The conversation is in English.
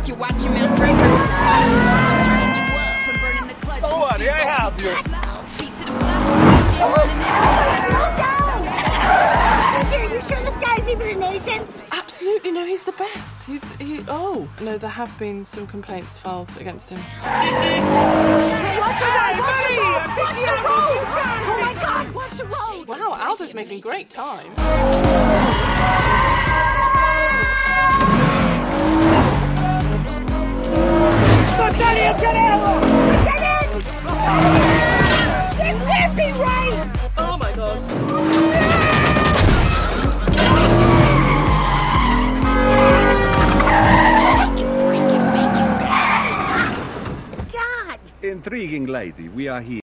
like you're watching Mount Draco. Turning you up and burning the clutch. Don't worry, I have you. Feet to the floor. DJ running that. Slow down! Are you sure this guy's even an agent? Absolutely, no, he's the best. Oh, no, there have been some complaints filed against him. Hey, watch the road! Watch the road! Watch the road! Oh my God, watch the road! Wow, Aldo's making great time. This can't be right! Oh my God. God! Intriguing lady, we are here.